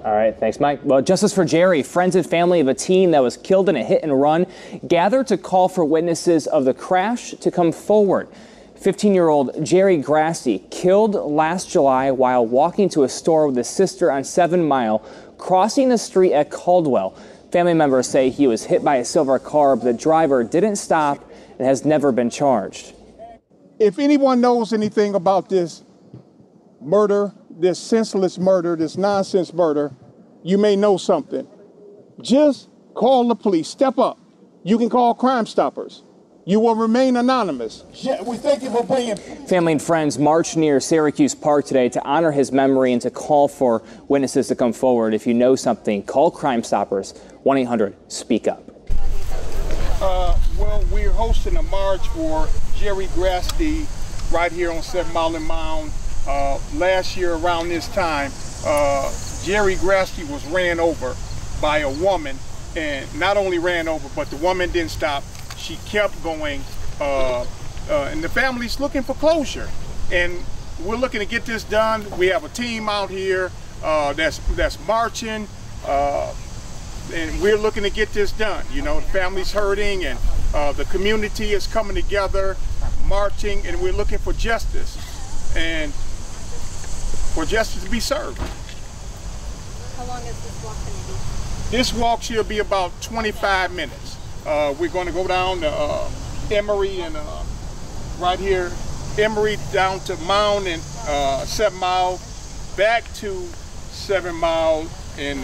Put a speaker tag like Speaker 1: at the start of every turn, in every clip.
Speaker 1: All right, thanks, Mike. Well, justice for Jerry. Friends and family of a teen that was killed in a hit and run gathered to call for witnesses of the crash to come forward. 15-year-old Jerry Grasty killed last July while walking to a store with his sister on 7 Mile, crossing the street at Caldwell. Family members say he was hit by a silver car, but the driver didn't stop and has never been charged.
Speaker 2: If anyone knows anything about this murder, this senseless murder, this nonsense murder, you may know something. Just call the police. Step up. You can call Crime Stoppers. You will remain anonymous. Yeah, we thank you for bringing. Family
Speaker 1: and friends marched near Syracuse Park today to honor his memory and to call for witnesses to come forward. If you know something, call Crime Stoppers, 1-800-SPEAK-UP.
Speaker 2: Well, we're hosting a march for Jerry Grasty right here on 7 Mile and Mound. Last year around this time, Jerry Grasty was ran over by a woman, and not only ran over, but the woman didn't stop. She kept going, and the family's looking for closure. And we're looking to get this done. We have a team out here that's marching, and we're looking to get this done. You know, the family's hurting, and the community is coming together, marching, and we're looking for justice, and for justice to be served.
Speaker 3: How long is this walk going to be?
Speaker 2: This walk should be about 25 minutes. We're going to go down to Emory and right here, Emory down to Mound and 7 Mile, back to 7 Mile and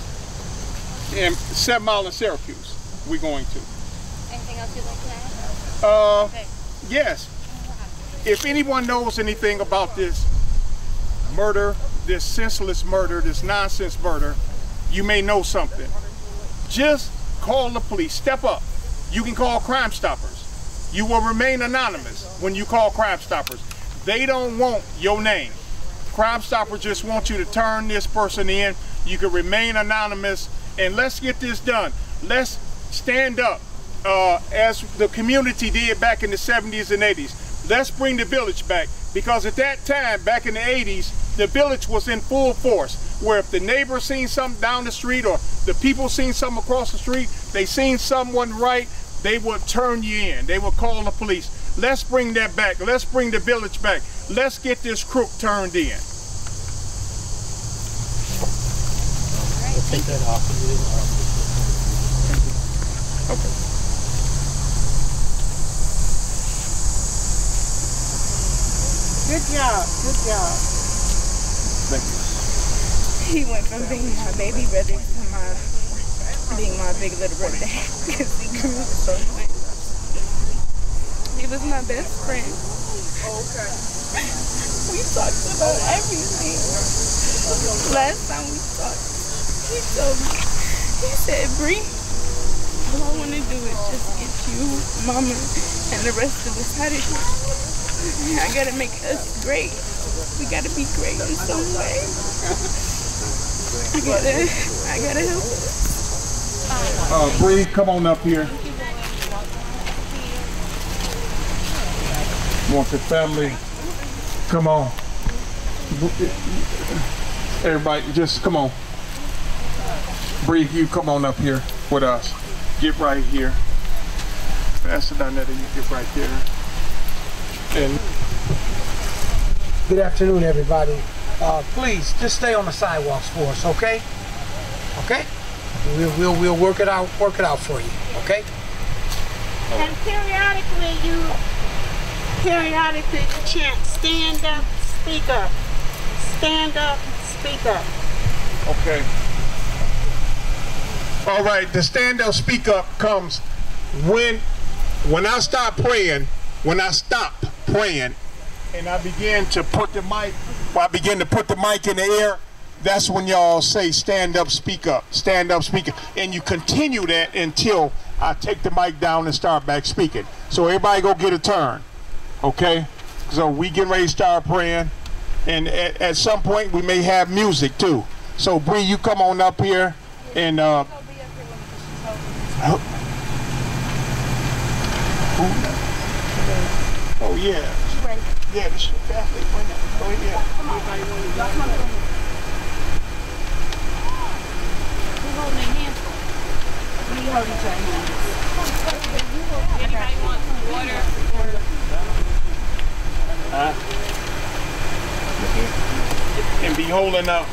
Speaker 2: 7 Mile in Syracuse. We're going to.
Speaker 3: Anything else you'd like to add?
Speaker 2: Okay. Yes. If anyone knows anything about this murder, this senseless murder, this nonsense murder, you may know something. Just call the police. Step up. You can call Crime Stoppers. You will remain anonymous when you call Crime Stoppers. They don't want your name. Crime Stoppers just want you to turn this person in. You can remain anonymous, and let's get this done. Let's stand up as the community did back in the 70s and 80s. Let's bring the village back, because at that time, back in the 80s, the village was in full force, where if the neighbor seen something down the street or the people seen something across the street, they seen someone right, they would turn you in. They would call the police. Let's bring that back. Let's bring the village back. Let's get this crook turned in.
Speaker 4: We'll take that off.
Speaker 2: Okay. Good job. Good job. Thank you.
Speaker 5: He went from being my baby brother to being my big little brother because he grew so much. He was my best friend.
Speaker 2: Okay.
Speaker 5: We talked about everything. Last time we talked, he told me, he said, Bree, all I want to do is just get you, Mama, and the rest of us out of here. I gotta make us great. We gotta be great in some way. I gotta help us.
Speaker 2: Bree, come on up here. Want the family? Come on. Everybody, just come on. Bree, you come on up here with us. Get right here. Pastor Donetta, you get right there. And
Speaker 4: good afternoon, everybody. Please just stay on the sidewalks for us, okay? Okay? We'll work it out for you, okay?
Speaker 6: And periodically you chant, stand up, speak up. Stand up, speak up.
Speaker 2: okay. All right, the stand up, speak up comes when I stop praying, and I begin to put the mic in the air, that's when y'all say stand up, speak up, and you continue that until I take the mic down and start back speaking. So everybody go get a turn, okay? So we getting ready to start praying, and at some point we may have music too. So Bree, you come on up here, and oh yeah. Yeah, this is your family. Go ahead.
Speaker 5: hold each other hands. Anybody want water?
Speaker 2: And be holding up.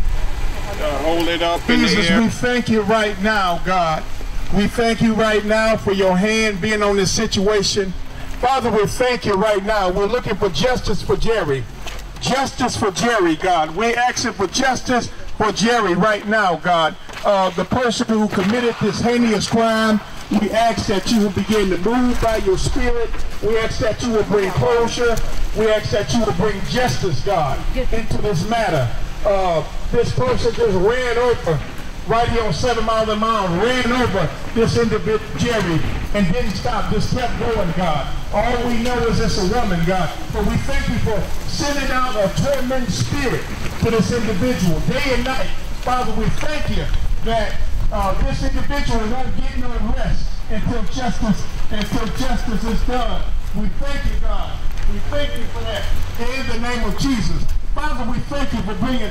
Speaker 2: Hold it up in the air. Jesus, we thank you right now, God. We thank you right now for your hand being on this situation. Father, we thank you right now. We're looking for justice for Jerry. Justice for Jerry, God. We're asking for justice for Jerry right now, God. The person who committed this heinous crime, we ask that you will begin to move by your spirit. We ask that you will bring closure. We ask that you will bring justice, God, into this matter. This person just ran over, right here on 7 Mile and Mile, ran over this individual, Jerry, and didn't stop, just kept going, God. All we know is it's a woman, God. But we thank you for sending out a tormenting spirit to this individual, day and night. Father, we thank you that this individual won't get no rest until justice is done. We thank you, God. We thank you for that. In the name of Jesus. Father, we thank you for bringing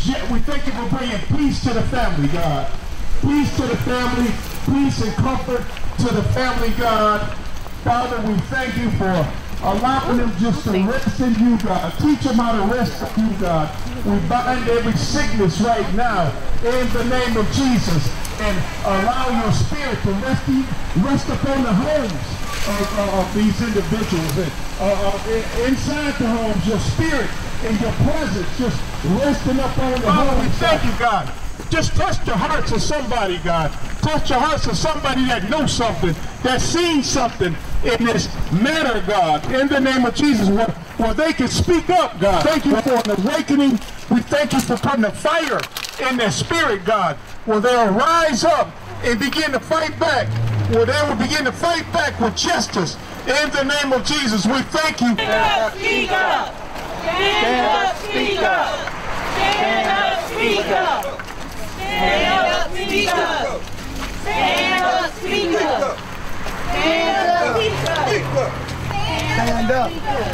Speaker 2: peace to the family, God. Peace to the family, peace and comfort to the family, God. Father, we thank you for allowing them just to rest in you, God. Teach them how to rest in you, God. We bind every sickness right now in the name of Jesus, and allow your spirit to rest upon the homes of these individuals. And inside the homes, your spirit and your presence just resting up on the homes. We thank you, God. Just touch the hearts of somebody, God. Touch the hearts of somebody that knows something, that's seen something in this matter, God. In the name of Jesus, where they can speak up, God. Thank you for an awakening. We thank you for putting a fire in their spirit, God, where they'll rise up and begin to fight back, where they will begin to fight back with justice. In the name of Jesus, we thank you.
Speaker 5: Stand up, speak up. Stand up, speak up. Stand up, speak up. Stand up, speak up. Stand up, speak up. Stand up, speak up.
Speaker 7: Stand up.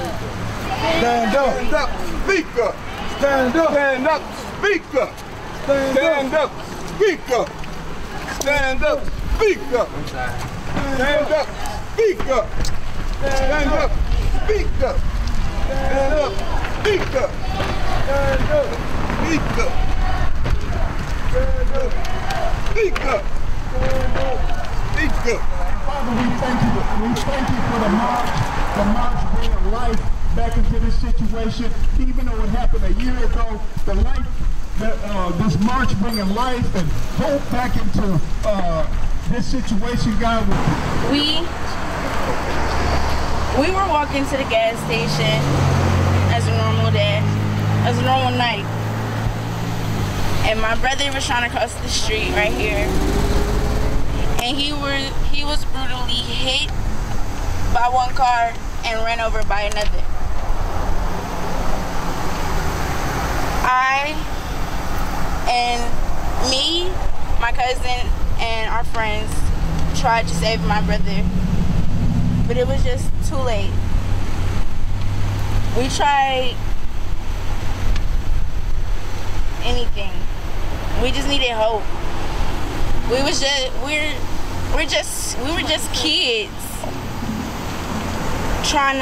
Speaker 7: Stand up. Speak up. Stand up. Stand up. Speak up. Stand up. Speak up. Stand up. Speak up. Stand up. Speak up. Stand up. Speak up. Stand up. Speak up. Stand up. Speak up. Stand up. Speak up. Stand up. Speak up.
Speaker 2: Father, we thank you for the march bringing life back into this situation. Even though it happened a year ago, this march bringing life and hope back into this situation, God.
Speaker 5: We were walking to the gas station as a normal day, as a normal night. And my brother was trying to cross the street right here. And he was brutally hit by one car and ran over by another. Me, my cousin, and our friends tried to save my brother, but it was just too late. We tried anything. We just needed hope. We were just kids trying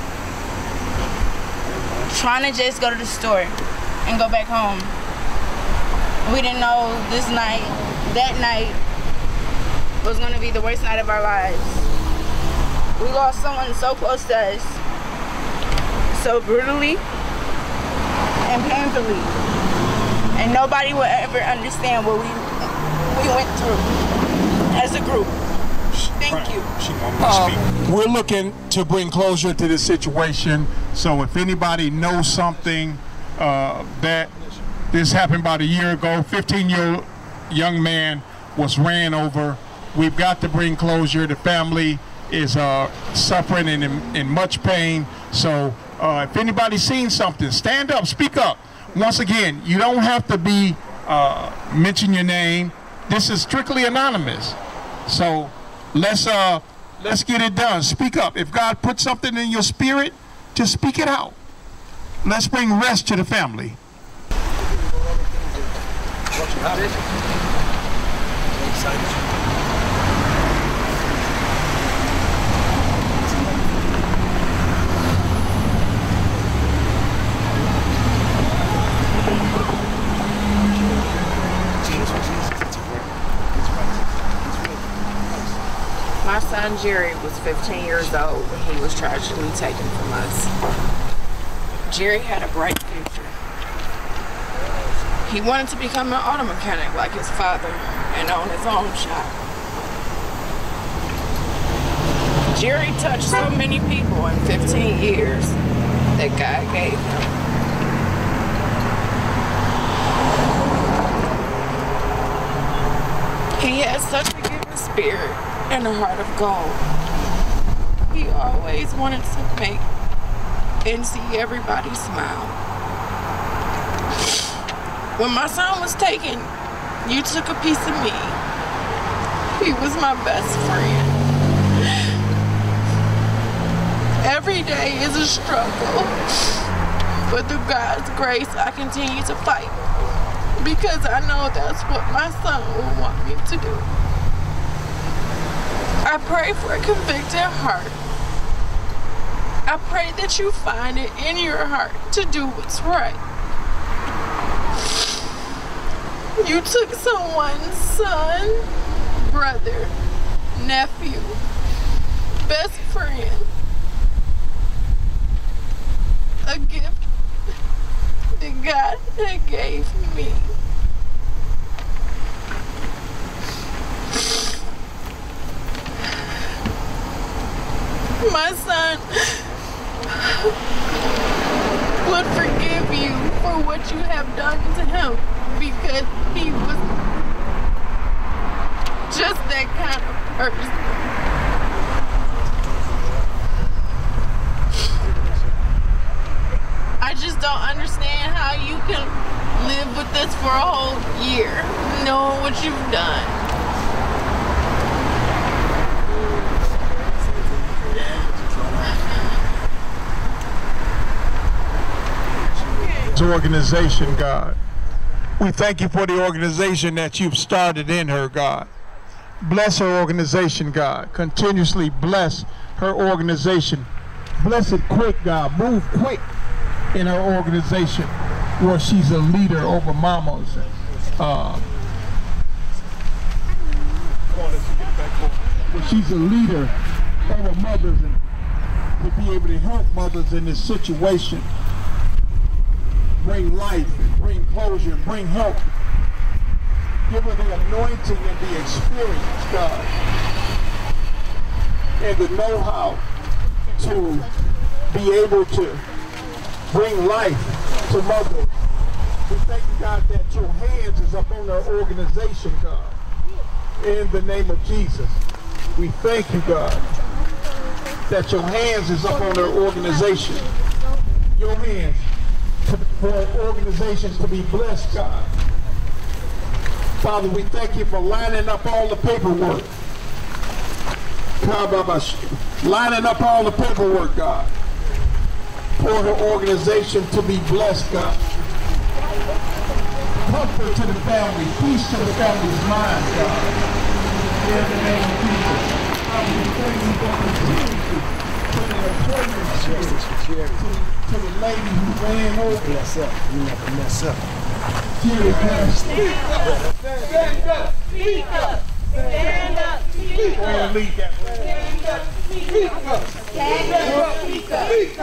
Speaker 5: to just go to the store and go back home. We didn't know that night was gonna be the worst night of our lives. We lost someone so close to us, so brutally and painfully, and nobody will ever understand what we went through as a group. Thank you.
Speaker 2: We're looking to bring closure to this situation, so if anybody knows something that this happened about a year ago, 15-year-old young man was ran over. We've got to bring closure. The family is suffering and in much pain. So if anybody's seen something, stand up, speak up. Once again, you don't have to be mention your name. This is strictly anonymous. So let's get it done. Speak up. If God put something in your spirit, just speak it out. Let's bring rest to the family.
Speaker 5: son Jerry was 15 years old when he was tragically taken from us. Jerry had a bright future. He wanted to become an auto mechanic like his father and own his own shop. Jerry touched so many people in 15 years that God gave him. He has such a giving spirit and a heart of gold. He always wanted to make and see everybody smile. When my son was taken, you took a piece of me. He was my best friend. Every day is a struggle, but through God's grace, I continue to fight because I know that's what my son will want me to do. I pray for a convicted heart. I pray that you find it in your heart to do what's right. You took someone's son, brother, nephew, best friend, a gift that God had gave me. My son would forgive you for what you have done to him because he was just that kind of person. I just don't understand how you can live with this for a whole year, knowing what you've done.
Speaker 2: Organization, God. We thank you for the organization that you've started in her, God. Bless her organization, God. Continuously bless her organization. Bless it quick, God. Move quick in her organization where she's a leader over mamas. Where she's a leader over mothers and to be able to help mothers in this situation. Bring life, and bring closure, bring help. Give her the anointing and the experience, God, and the know-how to be able to bring life to mothers. We thank you, God, that your hands is up on our organization, God. In the name of Jesus, we thank you, God, that your hands is up on our organization. Your hands. For organizations to be blessed, God. Father, we thank you for lining up all the paperwork. Lining up all the paperwork, God. For her organization to be blessed, God. Comfort to the family, peace to the family's mind, God. In the name of Jesus. Father, we thank you for continuing to the lady who ran over.
Speaker 8: Mess up. You never mess up.
Speaker 2: Stand up.
Speaker 8: Stand up. Speak up. Stand up. Speak up.
Speaker 2: Lead that way.
Speaker 8: Stand up. Speak up. Stand up. Speak up. Stand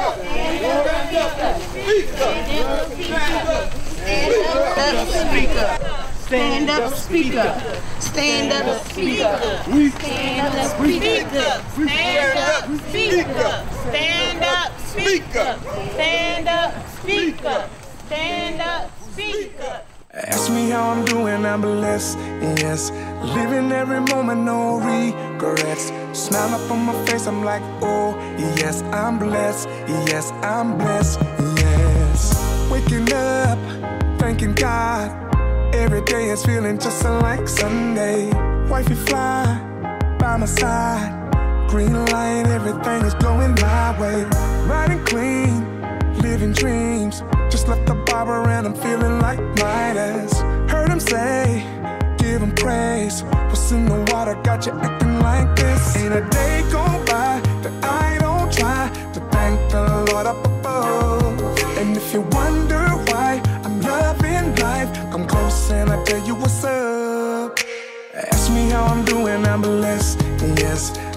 Speaker 8: up. Speak up. Stand up. Speak up. Stand up. Speak up. Stand up. Speak up. Stand up. Speak up. Stand up. Speak up. Stand up. Speak up. Stand up. Speak up.
Speaker 9: Ask me how I'm doing, I'm blessed, yes. Living every moment, no regrets. Smile up on my face, I'm like, oh, yes, I'm blessed, yes, I'm blessed, yes. Waking up, thanking God. Every day is feeling just like Sunday. Wifey fly by my side. Green light, everything is going my way. Riding clean, living dreams. Just left the barber and I'm feeling like Midas. Heard him say, give him praise. What's in the water got you acting like this? Ain't a day go by that I don't try to thank the Lord up above. And if you wonder why I'm loving life, come close and I tell you what's up. Ask me how I'm doing, I'm blessed, yes.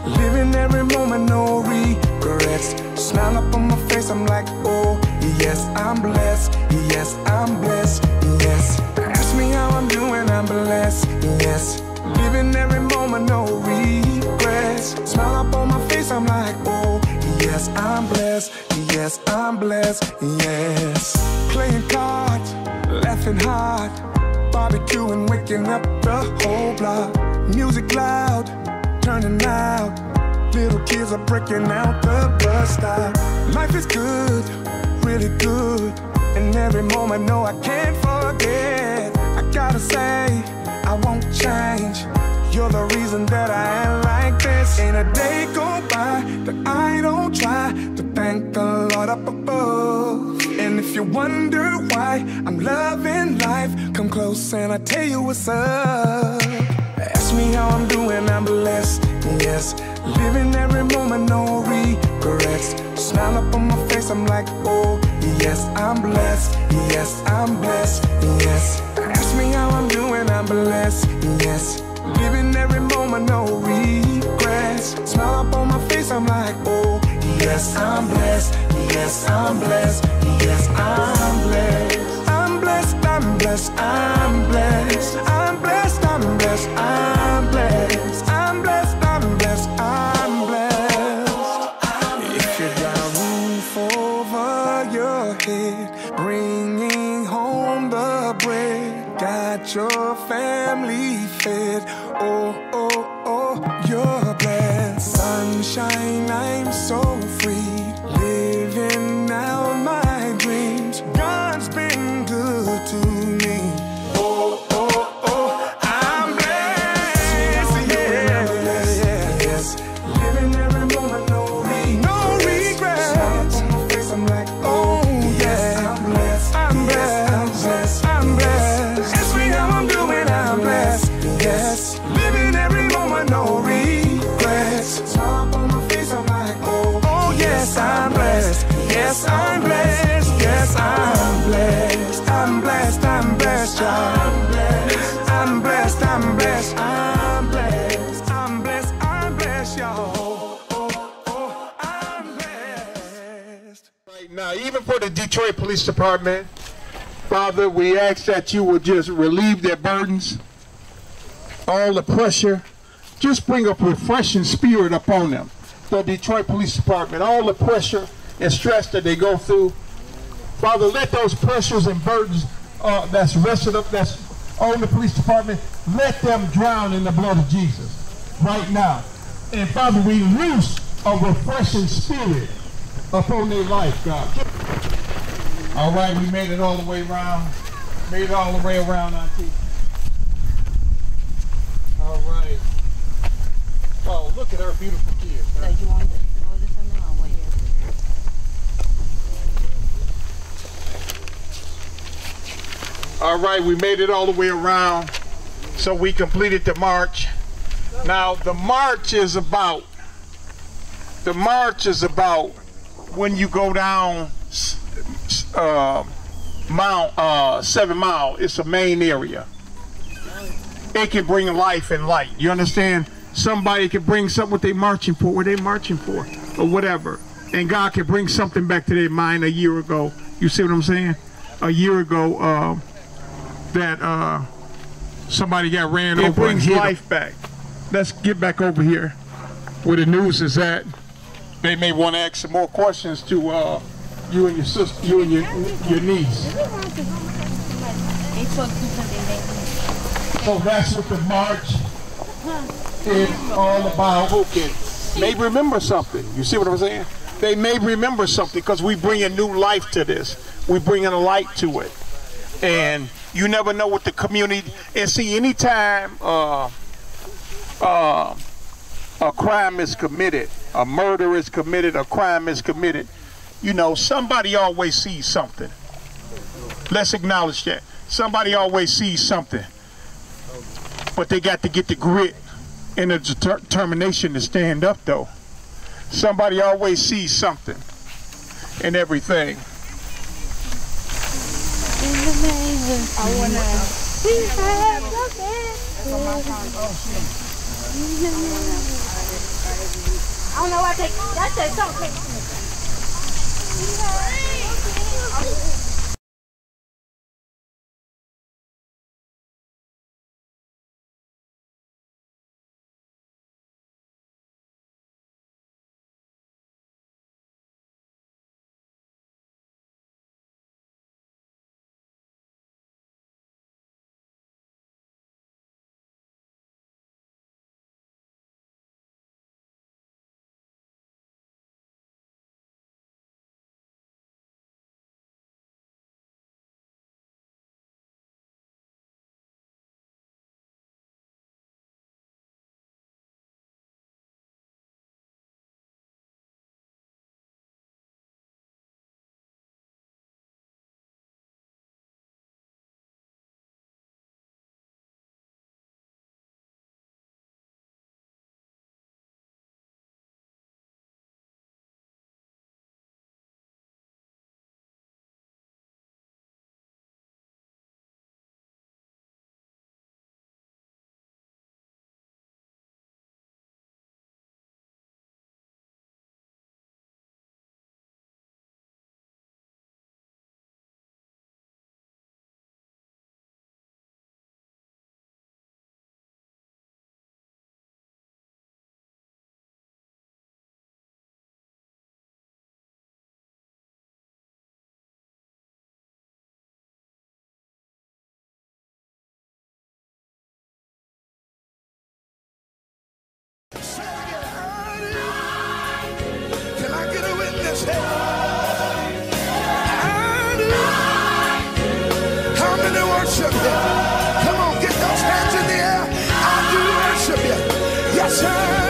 Speaker 9: Living every moment, no regrets. Smile up on my face, I'm like, oh, yes, I'm blessed. Yes, I'm blessed. Yes. Ask me how I'm doing, I'm blessed. Yes. Living every moment, no regrets. Smile up on my face, I'm like, oh, yes, I'm blessed. Yes, I'm blessed. Yes. Playing cards, laughing hard, barbecuing, waking up the whole block. Music loud, turning out. Little kids are breaking out the bus stop. Life is good, really good. And every moment, no, I can't forget. I gotta say, I won't change. You're the reason that I am like this. Ain't a day go by that I don't try to thank the Lord up above. And if you wonder why I'm loving life, come close and I'll tell you what's up. Ask me how I'm doing, I'm blessed. Yes, living every moment, no regrets. Smile up on my face, I'm like, oh, yes, I'm blessed. Yes, I'm blessed. Yes. Ask me how I'm doing, I'm blessed. Yes. Living every moment, no regrets. Smile up on my face, I'm like, oh, yes, I'm blessed. Yes, I'm blessed. Yes, I'm blessed. I'm blessed, I'm blessed, I'm blessed. I'm blessed, I'm blessed, I'm blessed. I'm blessed, I'm blessed, I'm blessed. If you got a roof over your head, bringing home the bread, got your family fed, oh, oh, oh, you're blessed. Sunshine, I'm so free, living out my dreams. God's been good to me. Oh, oh, oh, I'm blessed. Yeah, yes. Living every moment, no regrets. Smile on my face, I'm like, oh, yeah. I'm blessed. I'm blessed. I'm blessed. Ask me how I'm doing, I'm blessed. Yes. Living every moment, no regrets. Smile on my face, I'm like, oh, oh, yes, I'm blessed. Yes, I'm blessed. Yes, I'm blessed. I'm blessed. I'm blessed. I'm blessed. I'm blessed. I'm blessed. I'm blessed. I'm blessed. I'm blessed, y'all. Oh, oh, I'm blessed.
Speaker 2: Right now, even for the Detroit Police Department, Father, we ask that you will just relieve their burdens, all the pressure. Just bring a refreshing spirit upon them. The Detroit Police Department, all the pressure and stress that they go through. Father, let those pressures and burdens that's rested up, that's on the police department, let them drown in the blood of Jesus right now. And Father, we loose a refreshing spirit upon their life, God. All right, we made it all the way around. Made it all the way around, Auntie. All right. Oh, look at our beautiful kids.
Speaker 8: So you want to roll this on now or wait?
Speaker 2: All right, we made it all the way around. So we completed the march. Now the march is about when you go down 7 Mile. It's a main area. It can bring life and light. You understand? Somebody can bring something what they marching for, what they marching for, or whatever. And God can bring something back to their mind a year ago. You see what I'm saying? A year ago, that somebody got ran over. It brings life back. Let's get back over here where the news is at. They may want to ask some more questions to you and your sister, you and your niece. So that's what the march is all about. Who can may remember something. You see what I'm saying? They may remember something because we bring a new life to this. We bring a light to it. And you never know what the community, and see, anytime a crime is committed, a murder is committed, a crime is committed, you know, somebody always sees something. Let's acknowledge that. Somebody always sees something. But they got to get the grit and the determination to stand up, though. Somebody always sees something and everything.
Speaker 8: I wanna. We have the best. I don't know why that's something.
Speaker 9: Can I get a witness here? How many worship you? Come on, get those hands in the air. I do worship you. Yes, sir.